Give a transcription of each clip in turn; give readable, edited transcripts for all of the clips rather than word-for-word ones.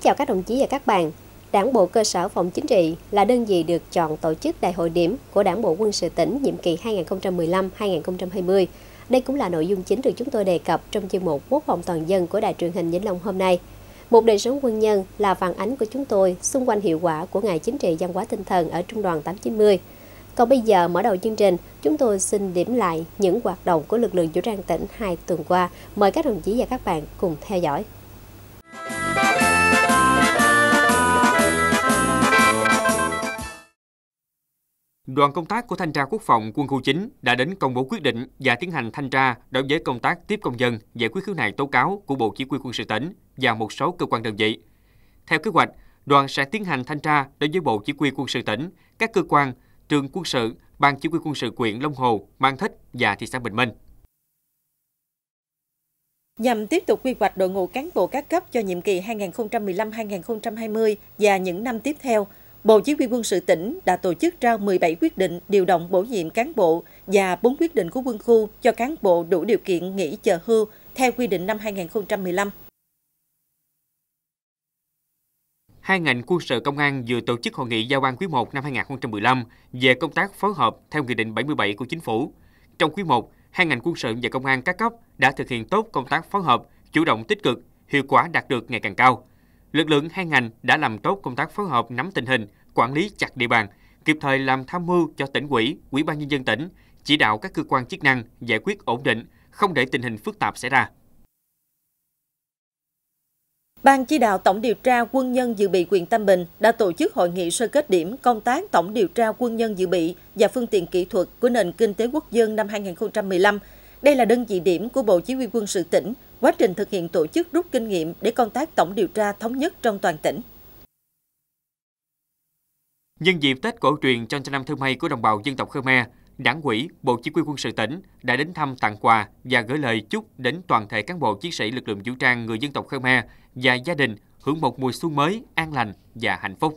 chào các đồng chí và các bạn. Đảng bộ cơ sở phòng chính trị là đơn vị được chọn tổ chức Đại hội điểm của Đảng bộ quân sự tỉnh nhiệm kỳ 2015-2020. Đây cũng là nội dung chính được chúng tôi đề cập trong chuyên mục Quốc phòng toàn dân của Đài truyền hình Vĩnh Long hôm nay. Một đời sống quân nhân là phản ánh của chúng tôi xung quanh hiệu quả của Ngày Chính trị Văn hóa Tinh thần ở Trung đoàn 890. Còn bây giờ, mở đầu chương trình, chúng tôi xin điểm lại những hoạt động của lực lượng vũ trang tỉnh 2 tuần qua. Mời các đồng chí và các bạn cùng theo dõi. Đoàn công tác của Thanh tra Quốc phòng Quân khu 9 đã đến công bố quyết định và tiến hành thanh tra đối với công tác tiếp công dân, giải quyết khiếu nại tố cáo của Bộ Chỉ huy Quân sự tỉnh và một số cơ quan đơn vị. Theo kế hoạch, đoàn sẽ tiến hành thanh tra đối với Bộ Chỉ huy Quân sự tỉnh, các cơ quan, trường quân sự, Ban Chỉ huy Quân sự huyện Long Hồ, Mang Thít và thị xã Bình Minh. Nhằm tiếp tục quy hoạch đội ngũ cán bộ các cấp cho nhiệm kỳ 2015-2020 và những năm tiếp theo, Bộ Chỉ huy Quân sự tỉnh đã tổ chức trao 17 quyết định điều động bổ nhiệm cán bộ và 4 quyết định của quân khu cho cán bộ đủ điều kiện nghỉ chờ hưu theo quy định năm 2015. Hai ngành quân sự công an vừa tổ chức hội nghị giao ban quý 1 năm 2015 về công tác phối hợp theo Nghị định 77 của Chính phủ. Trong quý 1, hai ngành quân sự và công an các cấp đã thực hiện tốt công tác phối hợp, chủ động tích cực, hiệu quả đạt được ngày càng cao. Lực lượng hai ngành đã làm tốt công tác phối hợp nắm tình hình, quản lý chặt địa bàn, kịp thời làm tham mưu cho tỉnh ủy, Ủy ban nhân dân tỉnh, chỉ đạo các cơ quan chức năng giải quyết ổn định, không để tình hình phức tạp xảy ra. Ban chỉ đạo tổng điều tra quân nhân dự bị huyện Tam Bình đã tổ chức hội nghị sơ kết điểm công tác tổng điều tra quân nhân dự bị và phương tiện kỹ thuật của nền kinh tế quốc dân năm 2015. Đây là đơn vị điểm của Bộ Chỉ huy Quân sự tỉnh, quá trình thực hiện tổ chức rút kinh nghiệm để công tác tổng điều tra thống nhất trong toàn tỉnh. Nhân dịp Tết cổ truyền Chon Trăn Nam Thơ Mây của đồng bào dân tộc Khmer, Đảng ủy, Bộ Chỉ huy Quân sự tỉnh đã đến thăm, tặng quà và gửi lời chúc đến toàn thể cán bộ chiến sĩ lực lượng vũ trang người dân tộc Khmer và gia đình hưởng một mùa xuân mới an lành và hạnh phúc.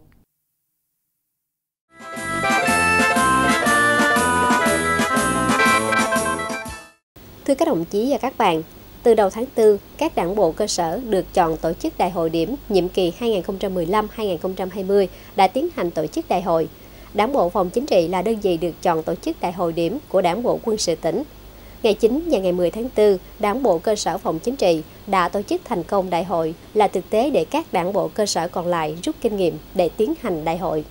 Thưa các đồng chí và các bạn, từ đầu tháng 4, các đảng bộ cơ sở được chọn tổ chức đại hội điểm nhiệm kỳ 2015-2020 đã tiến hành tổ chức đại hội. Đảng bộ phòng chính trị là đơn vị được chọn tổ chức đại hội điểm của Đảng bộ quân sự tỉnh. Ngày 9 và ngày 10 tháng 4, Đảng bộ cơ sở phòng chính trị đã tổ chức thành công đại hội là thực tế để các đảng bộ cơ sở còn lại rút kinh nghiệm để tiến hành đại hội.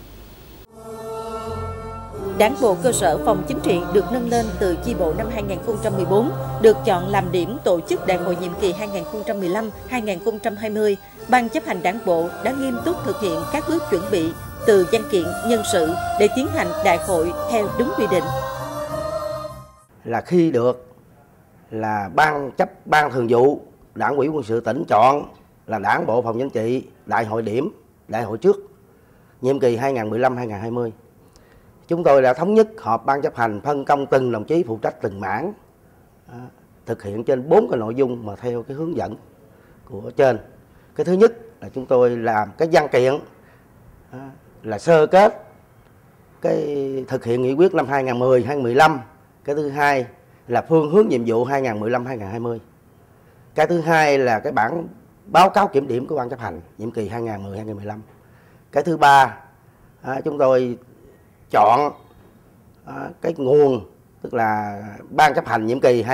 Đảng bộ cơ sở phòng chính trị được nâng lên từ chi bộ năm 2014, được chọn làm điểm tổ chức đại hội nhiệm kỳ 2015-2020. Ban chấp hành đảng bộ đã nghiêm túc thực hiện các bước chuẩn bị từ văn kiện, nhân sự để tiến hành đại hội theo đúng quy định. Là khi được là ban thường vụ Đảng ủy quân sự tỉnh chọn là đảng bộ phòng chính trị đại hội điểm, đại hội trước nhiệm kỳ 2015-2020. Chúng tôi đã thống nhất họp ban chấp hành phân công từng đồng chí phụ trách từng mảng, thực hiện trên 4 cái nội dung mà theo cái hướng dẫn của trên. Cái thứ nhất là chúng tôi làm cái văn kiện là sơ kết cái thực hiện nghị quyết năm 2010-2015. Cái thứ hai là phương hướng nhiệm vụ 2015-2020. Cái thứ hai là cái bản báo cáo kiểm điểm của ban chấp hành nhiệm kỳ 2010-2015. Cái thứ ba, chúng tôi chọn cái nguồn, tức là ban chấp hành nhiệm kỳ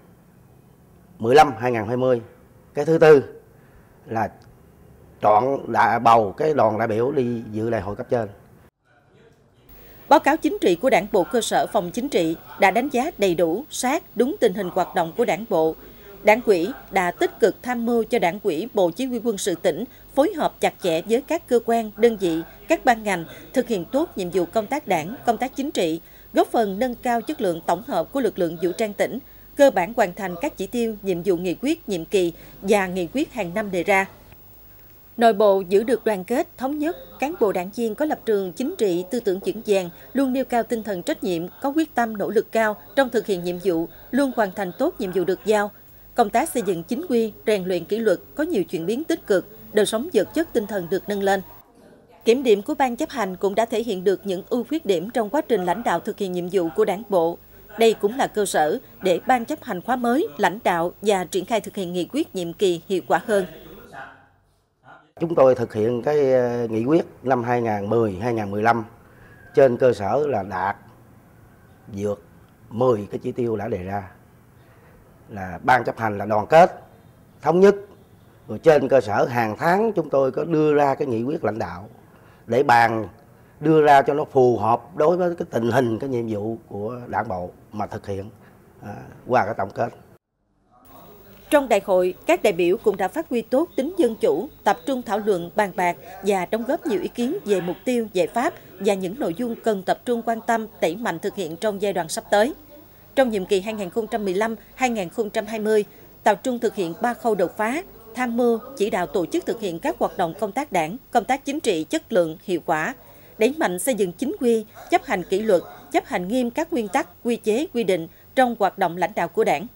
2015-2020. Cái thứ tư là bầu cái đoàn đại biểu đi dự đại hội cấp trên. Báo cáo chính trị của Đảng bộ cơ sở phòng chính trị đã đánh giá đầy đủ, sát, đúng tình hình hoạt động của Đảng bộ. Đảng ủy đã tích cực tham mưu cho Đảng ủy Bộ Chỉ huy Quân sự tỉnh phối hợp chặt chẽ với các cơ quan, đơn vị, các ban ngành thực hiện tốt nhiệm vụ công tác đảng, công tác chính trị, góp phần nâng cao chất lượng tổng hợp của lực lượng vũ trang tỉnh, cơ bản hoàn thành các chỉ tiêu, nhiệm vụ nghị quyết, nhiệm kỳ và nghị quyết hàng năm đề ra. Nội bộ giữ được đoàn kết, thống nhất, cán bộ đảng viên có lập trường chính trị, tư tưởng vững vàng, luôn nêu cao tinh thần trách nhiệm, có quyết tâm nỗ lực cao trong thực hiện nhiệm vụ, luôn hoàn thành tốt nhiệm vụ được giao. Công tác xây dựng chính quy, rèn luyện kỷ luật có nhiều chuyển biến tích cực, đời sống vật chất tinh thần được nâng lên. Kiểm điểm của ban chấp hành cũng đã thể hiện được những ưu khuyết điểm trong quá trình lãnh đạo thực hiện nhiệm vụ của Đảng bộ. Đây cũng là cơ sở để ban chấp hành khóa mới lãnh đạo và triển khai thực hiện nghị quyết nhiệm kỳ hiệu quả hơn. Chúng tôi thực hiện cái nghị quyết năm 2010-2015 trên cơ sở là đạt vượt 10 cái chỉ tiêu đã đề ra, là ban chấp hành là đoàn kết, thống nhất. Rồi trên cơ sở hàng tháng chúng tôi có đưa ra cái nghị quyết lãnh đạo để bàn đưa ra cho nó phù hợp đối với cái tình hình, cái nhiệm vụ của Đảng bộ mà thực hiện qua cái tổng kết. Trong đại hội, các đại biểu cũng đã phát huy tốt tính dân chủ, tập trung thảo luận, bàn bạc và đóng góp nhiều ý kiến về mục tiêu, giải pháp và những nội dung cần tập trung quan tâm, đẩy mạnh thực hiện trong giai đoạn sắp tới. Trong nhiệm kỳ 2015-2020, tập trung thực hiện 3 khâu đột phá: tham mưu, chỉ đạo tổ chức thực hiện các hoạt động công tác đảng, công tác chính trị chất lượng, hiệu quả, đẩy mạnh xây dựng chính quy, chấp hành kỷ luật, chấp hành nghiêm các nguyên tắc, quy chế, quy định trong hoạt động lãnh đạo của Đảng.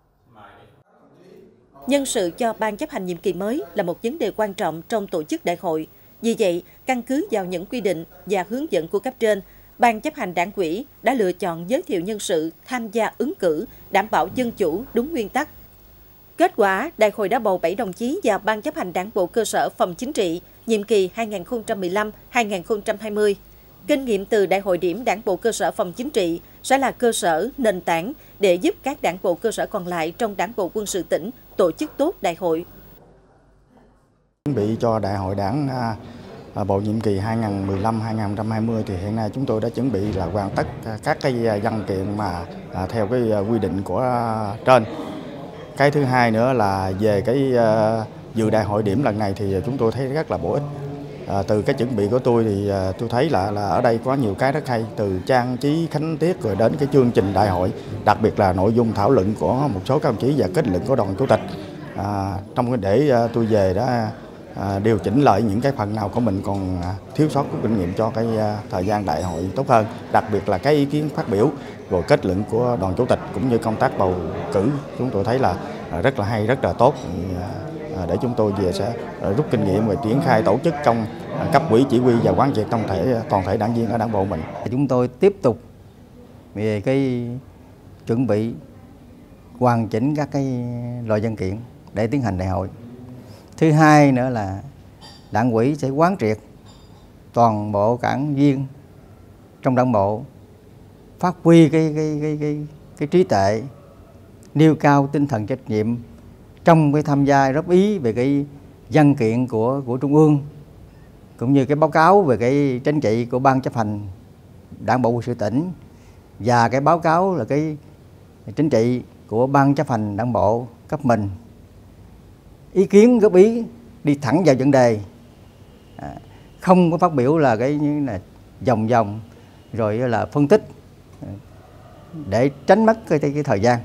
Nhân sự cho ban chấp hành nhiệm kỳ mới là một vấn đề quan trọng trong tổ chức đại hội. Vì vậy, căn cứ vào những quy định và hướng dẫn của cấp trên, ban chấp hành Đảng ủy đã lựa chọn giới thiệu nhân sự tham gia ứng cử, đảm bảo dân chủ đúng nguyên tắc. Kết quả, đại hội đã bầu 7 đồng chí vào ban chấp hành Đảng bộ cơ sở phòng chính trị nhiệm kỳ 2015-2020. Kinh nghiệm từ đại hội điểm Đảng bộ cơ sở phòng chính trị sẽ là cơ sở, nền tảng để giúp các đảng bộ cơ sở còn lại trong Đảng bộ quân sự tỉnh tổ chức tốt đại hội. Chuẩn bị cho đại hội đảng bộ nhiệm kỳ 2015-2020 thì hiện nay chúng tôi đã chuẩn bị là hoàn tất các cái văn kiện mà theo cái quy định của trên. Cái thứ hai nữa là về cái dự đại hội điểm lần này thì chúng tôi thấy rất là bổ ích. Từ cái chuẩn bị của tôi thì tôi thấy là ở đây có nhiều cái rất hay, từ trang trí khánh tiết rồi đến cái chương trình đại hội, đặc biệt là nội dung thảo luận của một số các đồng chí và kết luận của đoàn chủ tịch. Trong cái để tôi về đã điều chỉnh lại những cái phần nào của mình còn thiếu sót của kinh nghiệm cho cái thời gian đại hội tốt hơn, đặc biệt là cái ý kiến phát biểu rồi kết luận của đoàn chủ tịch cũng như công tác bầu cử, chúng tôi thấy là rất là hay, rất là tốt, để chúng tôi về sẽ rút kinh nghiệm và triển khai tổ chức trong cấp ủy chỉ huy và quán triệt toàn thể đảng viên ở đảng bộ mình. Chúng tôi tiếp tục về cái chuẩn bị hoàn chỉnh các cái loại văn kiện để tiến hành đại hội. Thứ hai nữa là đảng ủy sẽ quán triệt toàn bộ đảng viên trong đảng bộ phát huy cái trí tuệ, nêu cao tinh thần trách nhiệm trong cái tham gia góp ý về cái văn kiện của Trung ương, cũng như cái báo cáo về cái chính trị của ban chấp hành Đảng bộ quân sự tỉnh và cái báo cáo là cái chính trị của ban chấp hành Đảng bộ cấp mình. Ý kiến góp ý đi thẳng vào vấn đề, không có phát biểu là cái như là vòng rồi là phân tích để tránh mất cái thời gian.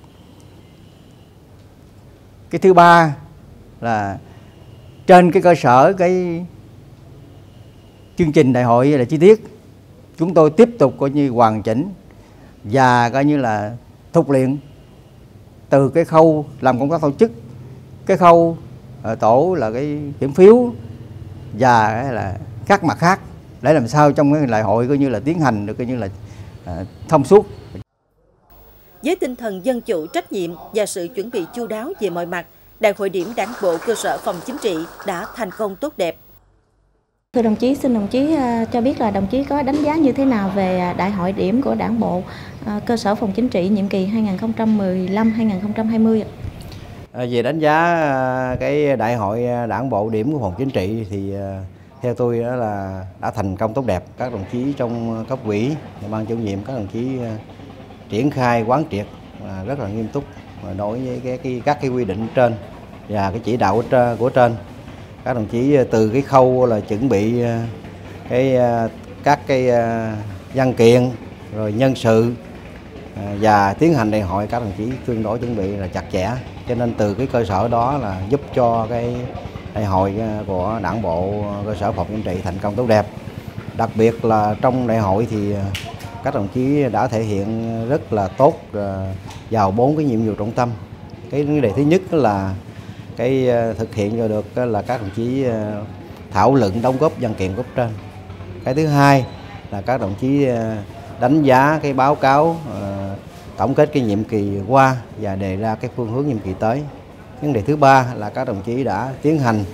Cái thứ ba là trên cái cơ sở cái chương trình đại hội là chi tiết, chúng tôi tiếp tục coi như hoàn chỉnh và coi như là thúc luyện từ cái khâu làm công tác tổ chức, cái khâu tổ là cái kiểm phiếu và là các mặt khác để làm sao trong cái đại hội coi như là tiến hành được coi như là thông suốt. Với tinh thần dân chủ, trách nhiệm và sự chuẩn bị chu đáo về mọi mặt, đại hội điểm Đảng bộ cơ sở phòng chính trị đã thành công tốt đẹp. Thưa đồng chí, xin đồng chí cho biết là đồng chí có đánh giá như thế nào về đại hội điểm của Đảng bộ cơ sở phòng chính trị nhiệm kỳ 2015-2020? Về đánh giá cái đại hội đảng bộ điểm của phòng chính trị thì theo tôi đó là đã thành công tốt đẹp. Các đồng chí trong cấp ủy, ban chủ nhiệm, các đồng chí triển khai quán triệt rất là nghiêm túc đối với các cái quy định trên và cái chỉ đạo của trên. Các đồng chí từ cái khâu là chuẩn bị các cái văn kiện rồi nhân sự và tiến hành đại hội, các đồng chí tương đối chuẩn bị là chặt chẽ, cho nên từ cái cơ sở đó là giúp cho cái đại hội của Đảng bộ cơ sở phòng chính trị thành công tốt đẹp. Đặc biệt là trong đại hội thì các đồng chí đã thể hiện rất là tốt vào 4 cái nhiệm vụ trọng tâm. Cái vấn đề thứ nhất là cái thực hiện cho được là các đồng chí thảo luận đóng góp văn kiện cấp trên. Cái thứ hai là các đồng chí đánh giá cái báo cáo tổng kết cái nhiệm kỳ qua và đề ra cái phương hướng nhiệm kỳ tới. Vấn đề thứ ba là các đồng chí đã tiến hành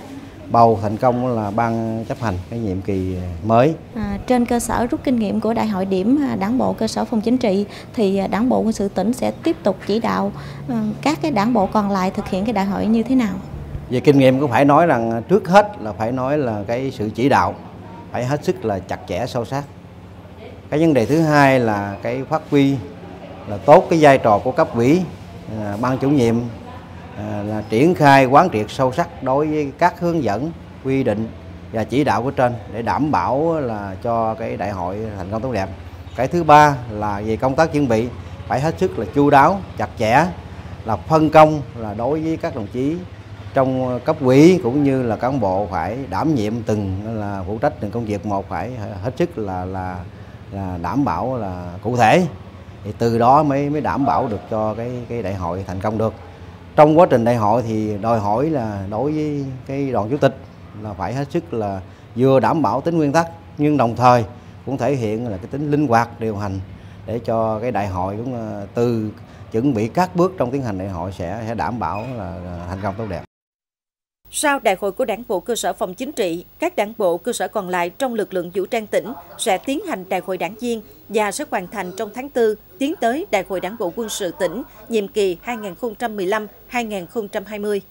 bầu thành công là ban chấp hành cái nhiệm kỳ mới. Trên cơ sở rút kinh nghiệm của Đại hội điểm Đảng bộ cơ sở phòng chính trị thì Đảng bộ quân sự tỉnh sẽ tiếp tục chỉ đạo các cái đảng bộ còn lại thực hiện cái đại hội như thế nào? Về kinh nghiệm cũng phải nói rằng trước hết là phải nói là cái sự chỉ đạo phải hết sức là chặt chẽ sâu sắc. Cái vấn đề thứ hai là cái phát huy là tốt cái vai trò của cấp ủy, ban chủ nhiệm là triển khai quán triệt sâu sắc đối với các hướng dẫn, quy định và chỉ đạo của trên để đảm bảo là cho cái đại hội thành công tốt đẹp. Cái thứ ba là về công tác chuẩn bị phải hết sức là chu đáo, chặt chẽ, là phân công là đối với các đồng chí trong cấp ủy cũng như là cán bộ phải đảm nhiệm từng là phụ trách từng công việc một, phải hết sức là đảm bảo là cụ thể, thì từ đó mới đảm bảo được cho cái đại hội thành công được. Trong quá trình đại hội thì đòi hỏi là đối với cái đoàn chủ tịch là phải hết sức là vừa đảm bảo tính nguyên tắc nhưng đồng thời cũng thể hiện là cái tính linh hoạt điều hành để cho cái đại hội cũng từ chuẩn bị các bước trong tiến hành đại hội sẽ đảm bảo là thành công tốt đẹp. Sau đại hội của Đảng bộ cơ sở phòng chính trị, các đảng bộ cơ sở còn lại trong lực lượng vũ trang tỉnh sẽ tiến hành đại hội đảng viên và sẽ hoàn thành trong tháng 4 tiến tới đại hội Đảng bộ quân sự tỉnh nhiệm kỳ 2015-2020.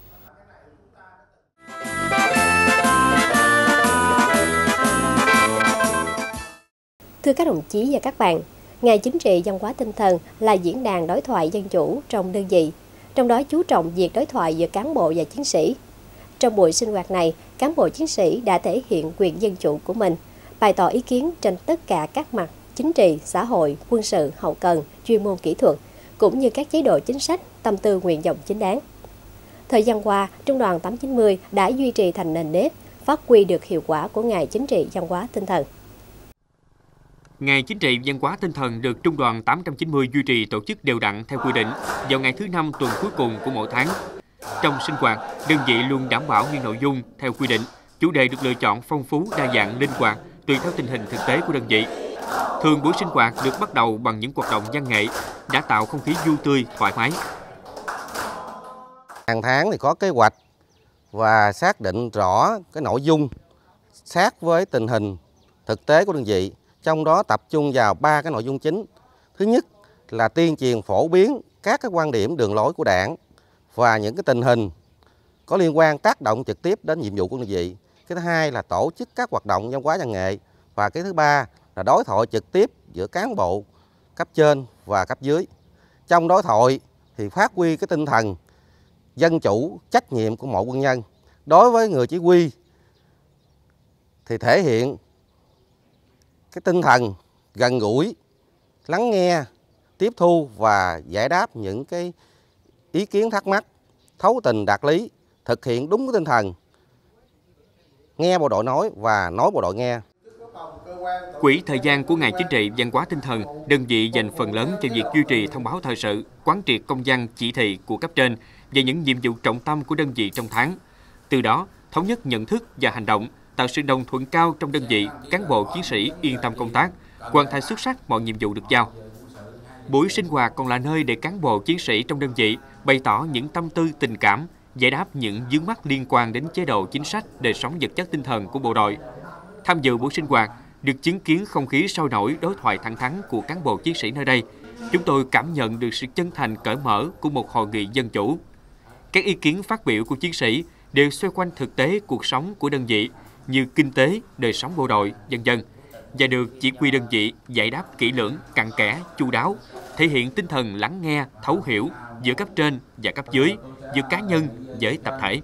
Thưa các đồng chí và các bạn, Ngày Chính trị Văn hóa Tinh thần là diễn đàn đối thoại dân chủ trong đơn vị, trong đó chú trọng việc đối thoại giữa cán bộ và chiến sĩ. Trong buổi sinh hoạt này, cán bộ chiến sĩ đã thể hiện quyền dân chủ của mình, bày tỏ ý kiến trên tất cả các mặt chính trị, xã hội, quân sự, hậu cần, chuyên môn kỹ thuật, cũng như các chế độ chính sách, tâm tư nguyện vọng chính đáng. Thời gian qua, Trung đoàn 890 đã duy trì thành nền nếp, phát huy được hiệu quả của Ngày Chính trị Văn hóa Tinh thần. Ngày Chính trị Văn hóa Tinh thần được Trung đoàn 890 duy trì tổ chức đều đặn theo quy định vào ngày thứ 5 tuần cuối cùng của mỗi tháng. Trong sinh hoạt, đơn vị luôn đảm bảo những nội dung theo quy định, chủ đề được lựa chọn phong phú, đa dạng, linh hoạt tùy theo tình hình thực tế của đơn vị. Thường buổi sinh hoạt được bắt đầu bằng những hoạt động văn nghệ đã tạo không khí vui tươi, thoải mái. Hàng tháng thì có kế hoạch và xác định rõ cái nội dung sát với tình hình thực tế của đơn vị. Trong đó tập trung vào 3 cái nội dung chính. Thứ nhất là tuyên truyền phổ biến các cái quan điểm đường lối của Đảng và những cái tình hình có liên quan tác động trực tiếp đến nhiệm vụ của đơn vị. Cái thứ hai là tổ chức các hoạt động văn hóa văn nghệ. Và cái thứ ba là đối thoại trực tiếp giữa cán bộ cấp trên và cấp dưới. Trong đối thoại thì phát huy cái tinh thần dân chủ, trách nhiệm của mỗi quân nhân. Đối với người chỉ huy thì thể hiện cái tinh thần gần gũi, lắng nghe, tiếp thu và giải đáp những cái ý kiến thắc mắc, thấu tình đạt lý, thực hiện đúng cái tinh thần nghe bộ đội nói và nói bộ đội nghe. Quỹ thời gian của Ngày Chính trị Văn hóa Tinh thần, đơn vị dành phần lớn cho việc duy trì thông báo thời sự, quán triệt công văn chỉ thị của cấp trên về những nhiệm vụ trọng tâm của đơn vị trong tháng. Từ đó, thống nhất nhận thức và hành động, tạo sự đồng thuận cao trong đơn vị, cán bộ chiến sĩ yên tâm công tác, hoàn thành xuất sắc mọi nhiệm vụ được giao. Buổi sinh hoạt còn là nơi để cán bộ chiến sĩ trong đơn vị bày tỏ những tâm tư tình cảm, giải đáp những vướng mắc liên quan đến chế độ chính sách, đời sống vật chất tinh thần của bộ đội. Tham dự buổi sinh hoạt, được chứng kiến không khí sôi nổi, đối thoại thẳng thắn của cán bộ chiến sĩ nơi đây, chúng tôi cảm nhận được sự chân thành cởi mở của một hội nghị dân chủ. Các ý kiến phát biểu của chiến sĩ đều xoay quanh thực tế cuộc sống của đơn vị như kinh tế, đời sống bộ đội, vân vân, và được chỉ huy đơn vị giải đáp kỹ lưỡng, cặn kẽ, chu đáo, thể hiện tinh thần lắng nghe, thấu hiểu giữa cấp trên và cấp dưới, giữa cá nhân với tập thể.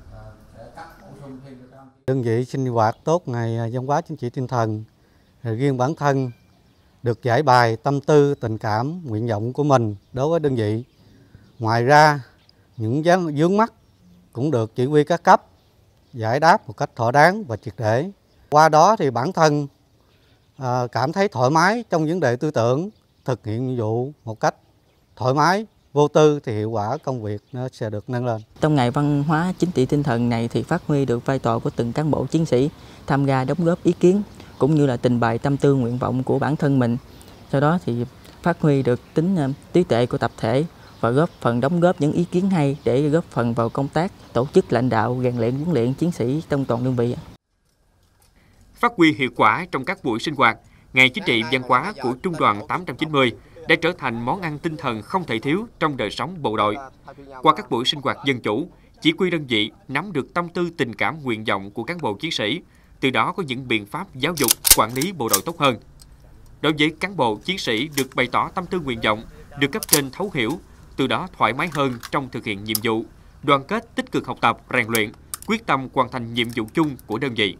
Đơn vị sinh hoạt tốt ngày văn hóa chính trị tinh thần, riêng bản thân được giải bài tâm tư, tình cảm, nguyện vọng của mình đối với đơn vị. Ngoài ra, những vướng mắc cũng được chỉ huy các cấp giải đáp một cách thỏa đáng và triệt để. Qua đó thì bản thân cảm thấy thoải mái trong vấn đề tư tưởng, thực hiện nhiệm vụ một cách thoải mái, vô tư thì hiệu quả công việc nó sẽ được nâng lên. Trong ngày văn hóa chính trị tinh thần này thì phát huy được vai trò của từng cán bộ chiến sĩ tham gia đóng góp ý kiến cũng như là trình bày tâm tư nguyện vọng của bản thân mình. Sau đó thì phát huy được tính trí tuệ của tập thể và góp phần đóng góp những ý kiến hay để góp phần vào công tác tổ chức lãnh đạo, rèn luyện huấn luyện chiến sĩ trong toàn đơn vị. Phát huy hiệu quả trong các buổi sinh hoạt, Ngày Chính trị Văn hóa của Trung đoàn 890 đã trở thành món ăn tinh thần không thể thiếu trong đời sống bộ đội. Qua các buổi sinh hoạt dân chủ, chỉ huy đơn vị nắm được tâm tư, tình cảm, nguyện vọng của cán bộ chiến sĩ, từ đó có những biện pháp giáo dục, quản lý bộ đội tốt hơn. Đối với cán bộ chiến sĩ được bày tỏ tâm tư, nguyện vọng, được cấp trên thấu hiểu, từ đó thoải mái hơn trong thực hiện nhiệm vụ, đoàn kết, tích cực học tập, rèn luyện, quyết tâm hoàn thành nhiệm vụ chung của đơn vị.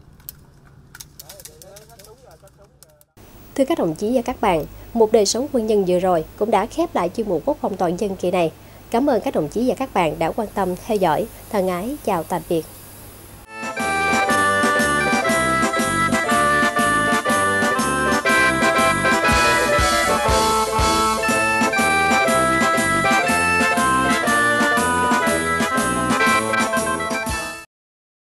Thưa các đồng chí và các bạn, một đời sống quân nhân vừa rồi cũng đã khép lại chuyên mục Quốc phòng toàn dân kỳ này. Cảm ơn các đồng chí và các bạn đã quan tâm theo dõi. Thân ái chào tạm biệt.